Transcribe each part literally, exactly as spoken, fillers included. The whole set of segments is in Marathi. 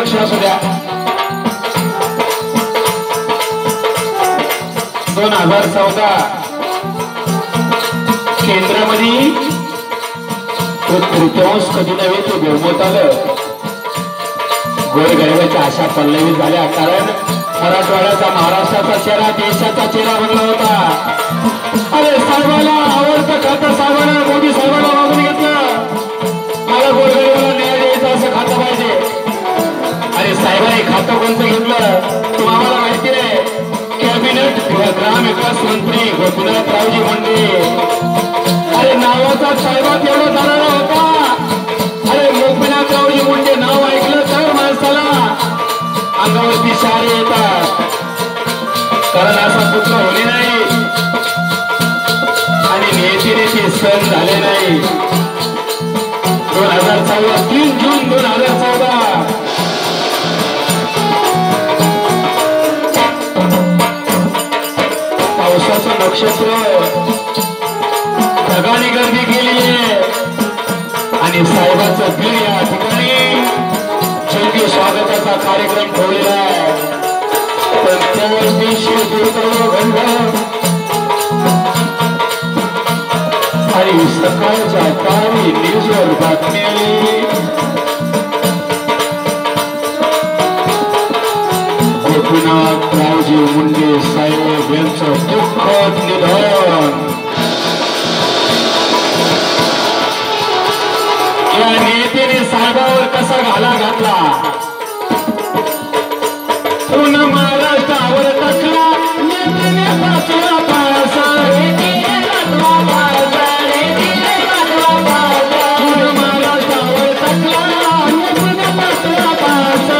लक्ष असू द्या. दोन हजार चौदा केंद्रामध्ये तृतीयांश कधी नव्हे ते बहुमत आलं. गोरगरिबाच्या आशा पल्लवी झाल्या. कारण मराठवाड्याचा महाराष्ट्राचा चेहरा देशाचा चेहरा बनला होता. अरे साहेबाला आवडतं खातं साहेबांना मोदी साहेबांना मागून घेतलं. मला गोरगरिबाला न्याय द्यायचा असं खातं पाहिजे. अरे साहेबांनी खातं कोणतं घेतलं तुम्हाला माहिती आहे. कॅबिनेट ग्राम विकास मंत्री गोपीनाथरावजी मुंडे. अरे नावाचा साहेबात एवढा झालेला होता. अरे गोपीनाथरावजी मुंडे नाव ऐकलं तर माणसाला अंगावरती शारे येतात. कारण असा पुत्र होणे नाही आणि नेते नेते सण झाले नाही. दोन हजार चौदा तीन जून दोन हजार चौदा पावसाचं नक्षत्र ढगाने गर्दी केली आहे आणि साहेबांचं बीड या ठिकाणी योग्य स्वागताचा कार्यक्रम ठेवलेला आहे. पण त्यावरती शिवदुर्ग घंट आणि सकाळच्या तारी न्यूजवर बातमी आली. गोपीनाथरावजी मुंडे साहेब यांचं दुःखद निधन. या नेत्याने साहेबावर कसा घाला घातला. पूर्ण महाराष्ट्रावर टाकला नेत्याने पाचवा पासा. पूर्ण महाराष्ट्रावर टाकला नेत्याने पाचवा पासा.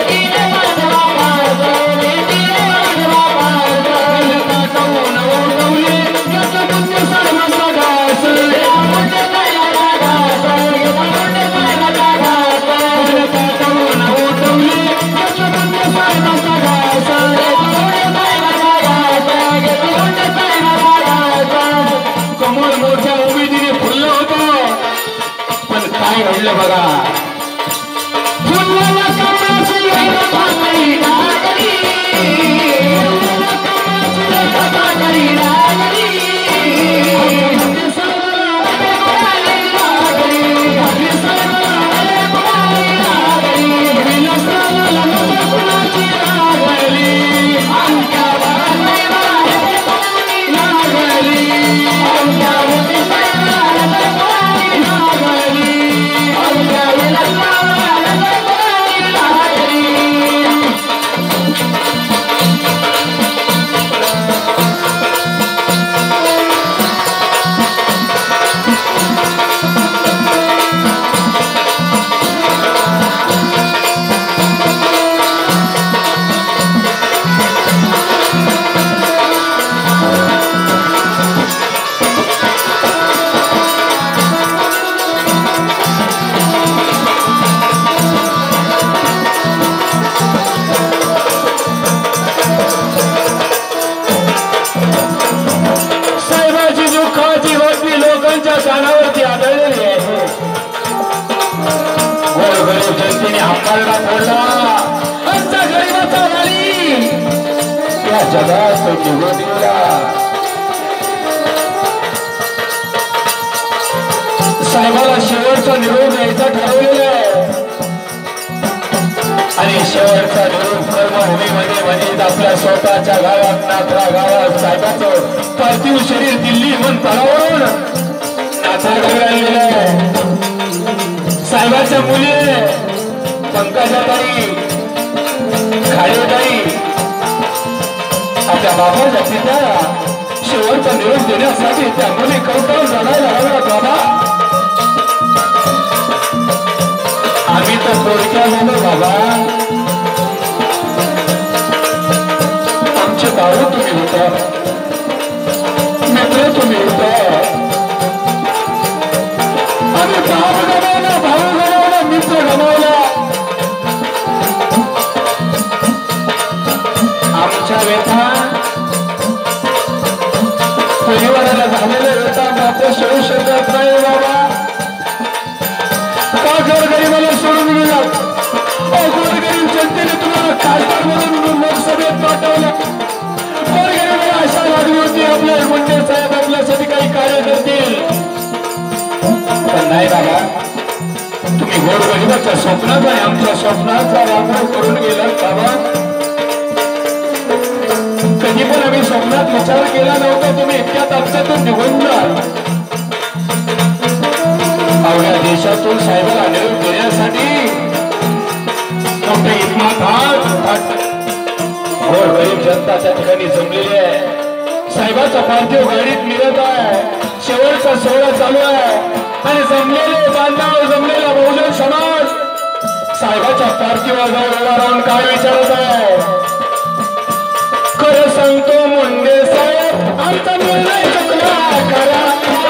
कमल मोठ्या उमेदीने फुललं होतं. पण काय घडलं बघा. फुललेल्या कमळाची कानावरती आदळलेली आहे. गोरगरीब जनतेने हक्काला फोडला. आमचा गरीबाचा वाली या जगात निघून गेला. साहेबाला शेवटचा निरोप द्यायचा ठरवलेला आहे आणि शेवटचा निरोप कर्मभूमीमध्ये म्हणजे आपल्या स्वतःच्या गावात नाथरा गावात साहेबाचं पार्थिव शरीर दिल्ली मन तळावरून साहेबाच्या मुली पंकजाताई खाडेताई आपल्या बाबाच्या पित्या शेवटचा निरोप देण्यासाठी त्या मुली कौतुक जगायला हव्यात. बाबा आम्ही तर थोडक्या झालो बाबा. आमचे भाऊ तुम्ही होता, मित्र तुम्ही होता. आम्ही भाऊ गमावला, भाऊ गमावला, मित्र गमावला. आमच्या व्यथा परिवाराला झालेल्या व्यथा मात्र समाजासाठी काही कार्य करतील, पण नाही बाबा, तुम्ही गोरगरिबाच्या स्वप्नात आणि आमच्या स्वप्नाचा वापर करून गेलात बाबा. कधी पण आम्ही स्वप्नात विचार केला नव्हता तुम्ही इतक्या ताकदीतून निघून जाल. अवघ्या देशातून साहेबाला निरोप देण्यासाठी मोठे इतमात गोरगरीब जनता त्या ठिकाणी जमलेली आहे. साहेबाचा पार्थिव गाडीत निघत आहे, शेवटचा सोहळा चालू आहे आणि जमलेले बांधव, जमलेला बहुजन समाज साहेबाच्या पार्थिवाजवळ उभा राहून काय विचारत आहे? खरं सांगतो मुंडे साहेब, आमचा निर्णय चुकला खरा.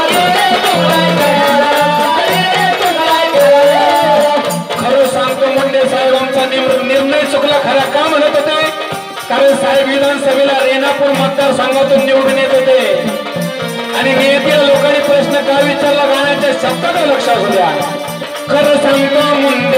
खरं सांगतो मुंडे साहेब, आमचा निर्णय चुकला खरा. का म्हणत होते? कारण साहेब विधानसभेला रेणापूर मतदारसंघातून निवडून येत होते आणि नियतीला लोकांनी प्रश्न का विचारला गाण्याच्या शब्दात लक्षात होत्या. खरं सांगतो मुंडे